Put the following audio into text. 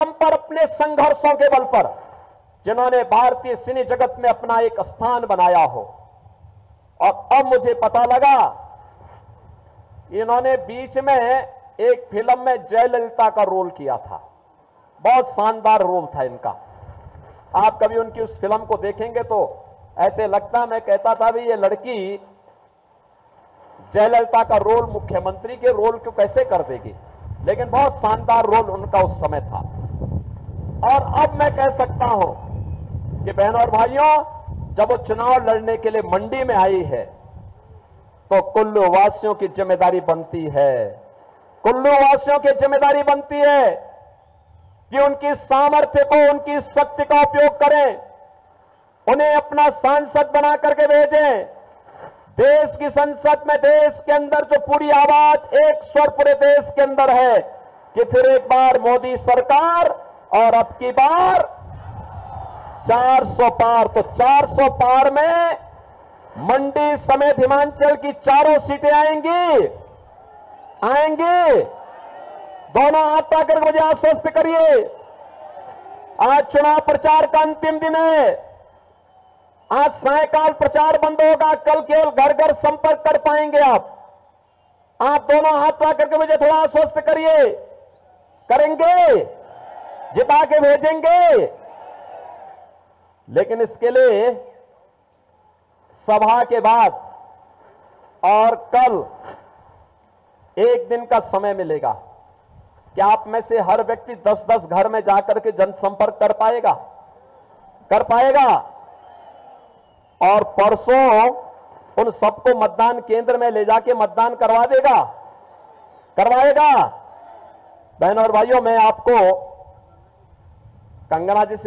दम पर, अपने संघर्षों के बल पर, जिन्होंने भारतीय सिने जगत में अपना एक स्थान बनाया हो। और अब मुझे पता लगा, इन्होंने बीच में एक फिल्म में जयललिता का रोल किया था, बहुत शानदार रोल था इनका। आप कभी उनकी उस फिल्म को देखेंगे तो ऐसे लगता, मैं कहता था भी ये लड़की जयललिता का रोल, मुख्यमंत्री के रोल को कैसे कर देगी, लेकिन बहुत शानदार रोल उनका उस समय था। और अब मैं कह सकता हूं कि बहनों और भाइयों, जब वो चुनाव लड़ने के लिए मंडी में आई है तो कुल्लू वासियों की जिम्मेदारी बनती है, कुल्लू वासियों की जिम्मेदारी बनती है कि उनकी सामर्थ्य को, उनकी शक्ति का उपयोग करें, उन्हें अपना सांसद बना करके भेजें। देश की संसद में, देश के अंदर जो पूरी आवाज, एक स्वर पूरे देश के अंदर है कि फिर एक बार मोदी सरकार, और अब की बार 400 पार। तो 400 पार में मंडी समेत हिमाचल की चारों सीटें आएंगी, आएंगी। दोनों हाथ पाकर मुझे आश्वस्त करिए। आज चुनाव प्रचार का अंतिम दिन है। आज सायकाल प्रचार बंद होगा, कल केवल घर घर संपर्क कर पाएंगे आप दोनों हाथ पाकर के मुझे थोड़ा आश्वस्त करिए। करेंगे, जिता के भेजेंगे। लेकिन इसके लिए सभा के बाद और कल एक दिन का समय मिलेगा कि आप में से हर व्यक्ति 10-10 घर में जाकर के जनसंपर्क कर पाएगा। और परसों उन सबको मतदान केंद्र में ले जाके मतदान करवाएगा। बहनों और भाइयों, मैं आपको कंगना जी से